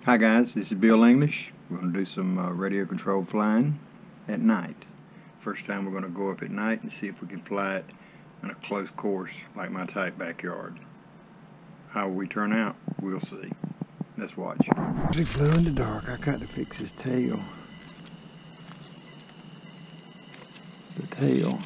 Hi guys, this is Bill English. We're going to do some radio controlled flying at night. First time we're going to go up at night and see if we can fly it in a close course like my tight backyard. How will we turn out? We'll see. Let's watch. He flew in the dark. I got to fix his tail. The tail.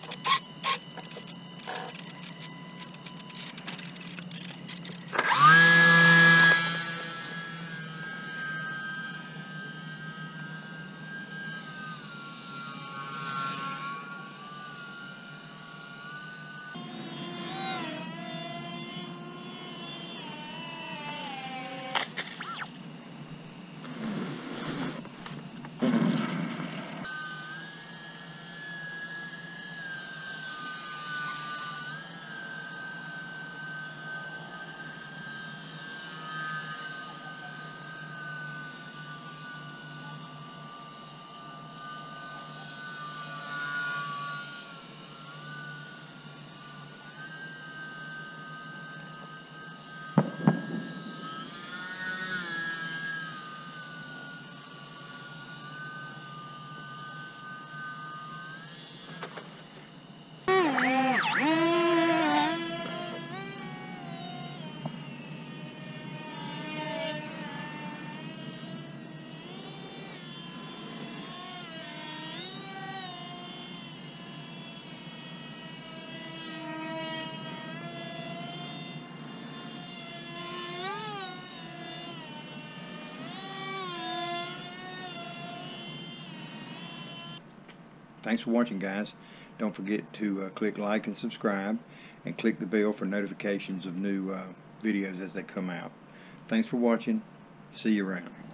Thanks for watching, guys. Don't forget to click like and subscribe, and click the bell for notifications of new videos as they come out. Thanks for watching. See you around.